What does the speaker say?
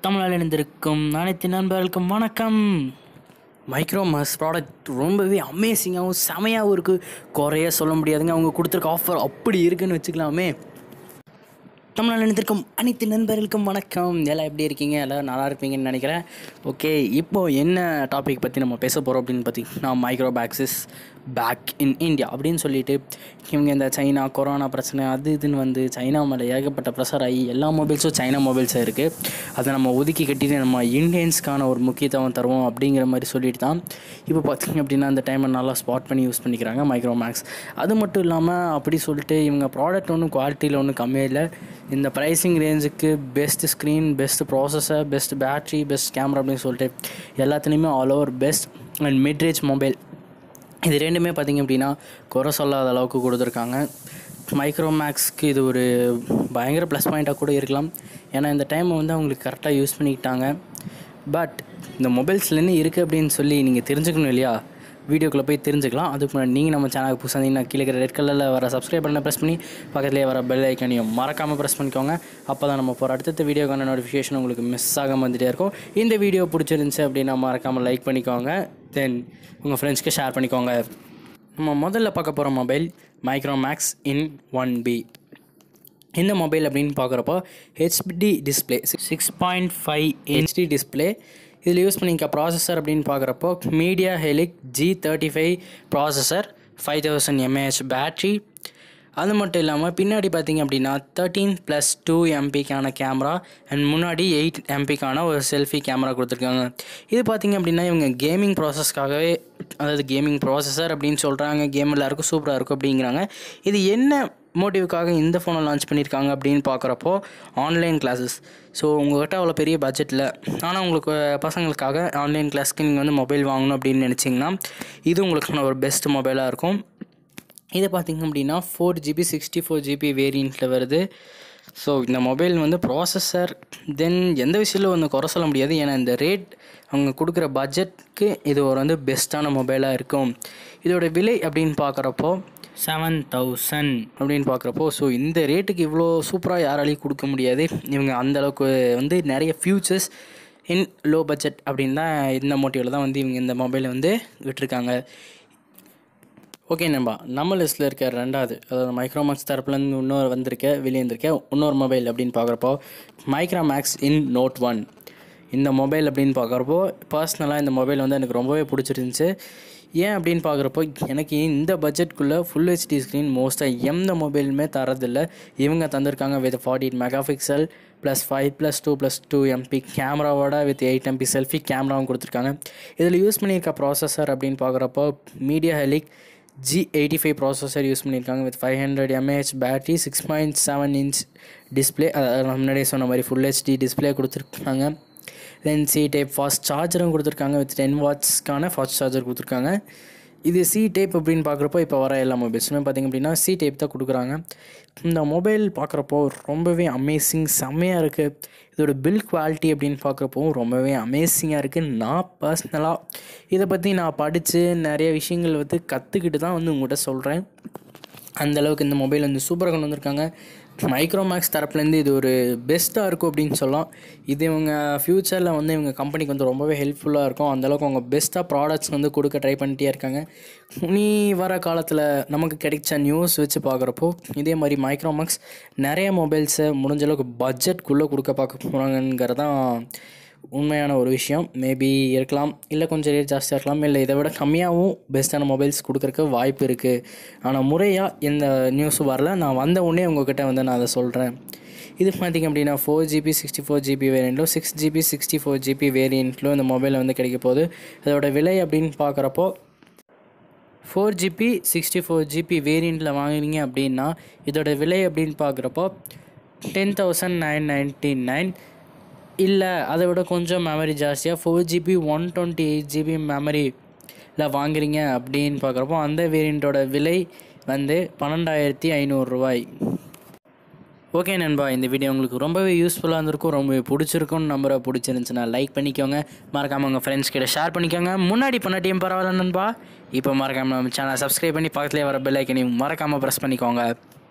தமிழால் இணைந்திருக்கும் அனைத்து நண்பர்களுக்கும் வணக்கம். மைக்ரோமாக்ஸ் ப்ராடக்ட் ரொம்பவே அமேசிங்காகவும் செமையாகவும் இருக்குது. குறைய சொல்ல முடியாதுங்க. அவங்க கொடுத்துருக்க ஆஃபர் அப்படி இருக்குன்னு வச்சுக்கலாமே. தமிழால் இணைந்திருக்கும் அனைத்து நண்பர்களுக்கும் வணக்கம். எல்லாம் எப்படி இருக்கீங்க? எல்லோரும் நல்லா இருப்பீங்கன்னு நினைக்கிறேன். ஓகே, இப்போது என்ன டாபிக் பற்றி நம்ம பேச போகிறோம் அப்படின்னு பார்த்தீங்கன்னா, Micromax is back in India அப்படின்னு சொல்லிட்டு இவங்க இந்த சைனா கொரோனா பிரச்சனை அது இதுன்னு வந்து சைனா மேலே ஏகப்பட்ட ப்ரெஷர் ஆகி எல்லா மொபைல்ஸும் சைனா மொபைல்ஸாக இருக்குது. அதை நம்ம ஒதுக்கி கட்டிட்டு நம்ம இந்தியன்ஸ்க்கான ஒரு முக்கியத்துவம் தருவோம் அப்படிங்கிற மாதிரி சொல்லிட்டு தான் இப்போ பார்த்திங்க அப்படின்னா அந்த டைமை நல்லா ஸ்பாட் பண்ணி யூஸ் பண்ணிக்கிறாங்க மைக்ரோமேக்ஸ். அது மட்டும் இல்லாமல் அப்படி சொல்லிட்டு இவங்க ப்ராடக்ட் ஒன்றும் குவாலிட்டியில் ஒன்றும் கம்மியாக இல்லை. இந்த ப்ரைஸிங் ரேஞ்சுக்கு best screen, best processor, best battery, best camera அப்படின்னு சொல்லிட்டு எல்லாத்துலேயுமே all over best and midrange mobile இது ரெண்டுமே பார்த்திங்க அப்படின்னா குறை சொல்லாத அளவுக்கு கொடுத்துருக்காங்க. மைக்ரோமேக்ஸ்க்கு இது ஒரு பயங்கர ப்ளஸ் பாயிண்ட்டாக கூட இருக்கலாம். ஏன்னா இந்த டைமை வந்து அவங்களுக்கு கரெக்டாக யூஸ் பண்ணிக்கிட்டாங்க. பட் இந்த மொபைல்ஸில் என்ன இருக்குது அப்படின்னு சொல்லி நீங்கள் தெரிஞ்சுக்கணும் இல்லையா? வீடியோக்குள்ளே போய் தெரிஞ்சுக்கலாம். அதுக்கு முன்னாடி நீங்கள் நம்ம சேனலுக்கு புதுசாக இருந்தீங்கன்னா கீழே இருக்கிற ரெட் கலரில் வர சப்ஸ்கிரைப் பண்ண ப்ரெஸ் பண்ணி பக்கத்துலேயே வர பெல் ஐக்கானையும் மறக்காமல் ப்ரெஸ் பண்ணிக்கோங்க. அப்போ தான் நம்ம போகிற அடுத்த வீடியோக்கான நோட்டிஃபிகேஷன் உங்களுக்கு மிஸ் ஆகாமல் வந்துகிட்டே இருக்கும். இந்த வீடியோ பிடிச்சிருந்துச்சு அப்படின்னா மறக்காமல் லைக் பண்ணிக்கோங்க. தென் உங்கள் ஃப்ரெண்ட்ஸ்க்கு ஷேர் பண்ணிக்கோங்க. நம்ம முதல்ல பார்க்க போகிற மொபைல் மைக்ரோமேக்ஸ் இன் 1B. இந்த மொபைல் அப்படின்னு பார்க்குறப்போ ஹெச்டி டிஸ்பிளே 6.5 ஹெச்டி டிஸ்பிளே. இதில் யூஸ் பண்ணிக்க ப்ராசஸர் அப்படின்னு பார்க்குறப்போ media Helio G35 processor, 5000 mAh battery. அது மட்டும் இல்லாமல் பின்னாடி பார்த்திங்க அப்படின்னா 13+2 MPக்கான கேமரா அண்ட் முன்னாடி 8 MPக்கான ஒரு செல்ஃபி கேமரா கொடுத்துருக்காங்க. இது பார்த்திங்க அப்படின்னா இவங்க கேமிங் ப்ராசஸ்க்காகவே, அதாவது கேமிங் ப்ராசஸர் அப்படின்னு சொல்கிறாங்க, கேம் எல்லாருக்கும் சூப்பராக இருக்கும் அப்படிங்கிறாங்க. இது என்ன மோட்டிவுக்காக இந்த ஃபோனை லான்ச் பண்ணியிருக்காங்க அப்படின்னு பார்க்குறப்போ ஆன்லைன் கிளாஸஸ். ஸோ உங்கள்கிட்ட அவ்வளோ பெரிய பட்ஜெட்டில் ஆனால் உங்களுக்கு பசங்களுக்காக ஆன்லைன் கிளாஸ்க்கு நீங்கள் வந்து மொபைல் வாங்கணும் அப்படின்னு நினச்சிங்கன்னா இது உங்களுக்கான ஒரு பெஸ்ட் மொபைலாக இருக்கும். இதை பார்த்திங்க அப்படின்னா 4GB 64GB வேரியண்ட்டில் வருது. ஸோ இந்த மொபைல் வந்து ப்ராசஸர் தென் எந்த விஷயத்தில் வந்து குறை சொல்ல முடியாது. ஏன்னா இந்த ரேட் அவங்க கொடுக்குற பட்ஜெட்டுக்கு இது ஒரு வந்து பெஸ்ட்டான மொபைலாக இருக்கும். இதோட விலை அப்படின்னு பார்க்குறப்போ 7000 அப்படின்னு பார்க்குறப்போ, ஸோ இந்த ரேட்டுக்கு இவ்வளோ சூப்பராக யாராலையும் கொடுக்க முடியாது. இவங்க அந்தளவுக்கு வந்து நிறைய ஃபியூச்சர்ஸ் இன் லோ பட்ஜெட் அப்படின்னு தான் இந்த மோட்டிவில் தான் வந்து இவங்க இந்த மொபைலை வந்து விட்டுருக்காங்க. ஓகே நண்பா, நம்ம லிஸ்ட்டில் இருக்க ரெண்டாவது, அதாவது மைக்ரோமேக்ஸ் தரப்புலேருந்து வெளியே வந்திருக்க இன்னொரு மொபைல் அப்படின்னு பார்க்குறப்போ மைக்ரோமேக்ஸ் இன் Note 1. இந்த மொபைல் அப்படின்னு பார்க்குறப்போ பர்சனலாக இந்த மொபைல் வந்து எனக்கு ரொம்பவே பிடிச்சிருந்துச்சு. ஏன் அப்படின்னு பார்க்குறப்போ எனக்கு இந்த பட்ஜெட்குள்ளே ஃபுல் ஹெச்டி ஸ்க்ரீன் மோஸ்ட்டாக எந்த மொபைலுமே தரதில்லை. இவங்க தந்திருக்காங்க வித் 48 மெகாபிக்சல் ப்ளஸ் 5+2+2 MP கேமராவோட வித் 8 MP செல்ஃபி கேமராவும் கொடுத்துருக்காங்க. இதில் யூஸ் பண்ணியிருக்க ப்ராசஸர் அப்படின்னு பார்க்குறப்போ media Helio G85 processor use பண்ணியிருக்காங்க with 500 mAh battery, 6.7 inch display, அதாவது முன்னாடியே சொன்ன மாதிரி ஃபுல் ஹெச்டி டிஸ்பிளே கொடுத்துருக்காங்க. தென் C டைப் ஃபாஸ்ட் சார்ஜரும் கொடுத்துருக்காங்க வித் 10 wattsக்கான ஃபாஸ்ட் சார்ஜர் கொடுத்துருக்காங்க. இது C டைப் அப்படின்னு பார்க்குறப்போ இப்போ வர எல்லா மொபைல்ஸுமே பார்த்திங்க அப்படின்னா C டைப் தான் கொடுக்குறாங்க. இந்த மொபைல் பார்க்குறப்போ ரொம்பவே அமேசிங், செம்மையாக இருக்குது. இதோட பில்ட் குவாலிட்டி அப்படின்னு பார்க்குறப்போ ரொம்பவே அமேசிங்காக இருக்குது. நான் பர்சனலாக இதை பற்றி நான் படித்து நிறைய விஷயங்கள் வந்து கற்றுக்கிட்டு தான் வந்து உங்கள்கிட்ட சொல்கிறேன். அந்தளவுக்கு இந்த மொபைல் வந்து சூப்பராக கொண்டு வந்திருக்காங்க. மைக்ரோமேக்ஸ் தரப்புலேருந்து இது ஒரு பெஸ்ட்டாக இருக்கும் அப்படின்னு சொல்லலாம். இது இவங்க ஃப்யூச்சரில் வந்து இவங்க கம்பெனிக்கு வந்து ரொம்பவே ஹெல்ப்ஃபுல்லாக இருக்கும். அந்தளவுக்கு அவங்க பெஸ்ட்டாக ப்ராடக்ட்ஸ் வந்து கொடுக்க ட்ரை பண்ணிட்டே இருக்காங்க. இனி வர காலத்தில் நமக்கு கிடைச்ச நியூஸ் வச்சு பார்க்குறப்போ இதே மாதிரி மைக்ரோமேக்ஸ் நிறைய மொபைல்ஸை முடிஞ்சளவுக்கு பட்ஜெட்குள்ளே கொடுக்க பார்க்க போகிறாங்கிறதான் உண்மையான ஒரு விஷயம். மேபி இருக்கலாம், இல்லை கொஞ்சம் ரேட் ஜாஸ்தியாக இருக்கலாம், இல்லை இதை விட கம்மியாகவும் பெஸ்ட்டான மொபைல்ஸ் கொடுக்குறக்கு வாய்ப்பு இருக்குது. ஆனால் முறையாக எந்த நியூஸும் வரல. நான் வந்த உடனே உங்கள்கிட்ட வந்து நான் அதை சொல்கிறேன். இது பார்த்திங்க அப்படின்னா 4GB 64GB வேரியண்ட்லும் 6GB 64GB வேரியண்ட்லும் இந்த மொபைலில் வந்து கிடைக்க போகுது. அதோட விலை அப்படின்னு பார்க்குறப்போ 4GB 64GB வேரியண்ட்டில் வாங்குறீங்க அப்படின்னா இதோட விலை அப்படின்னு பார்க்குறப்போ 10,999. இல்லை அதை விட கொஞ்சம் மெமரி ஜாஸ்தியாக 4GB 128GB மெமரியில் வாங்குறீங்க அப்படின்னு பார்க்குறப்போ அந்த வேரியண்ட்டோட விலை வந்து 12,500 ஓகே நண்பா, இந்த வீடியோ உங்களுக்கு ரொம்பவே யூஸ்ஃபுல்லாக இருந்திருக்கும், ரொம்பவே பிடிச்சிருக்கும்னு நம்பரை. பிடிச்சிருந்துச்சுன்னா லைக் பண்ணிக்கோங்க, மறக்காமல் உங்கள் ஃப்ரெண்ட்ஸ் கிட்ட ஷேர் பண்ணிக்கோங்க. முன்னாடி பண்ணாட்டியும் பரவாயில்ல நண்பா, இப்போ மறக்காமல் நம்ம சேனலை சப்ஸ்கிரைப் பண்ணி பக்கத்துலேயே வர பெல் ஐக்கனையும் மறக்காமல் ப்ரெஸ் பண்ணிக்கோங்க.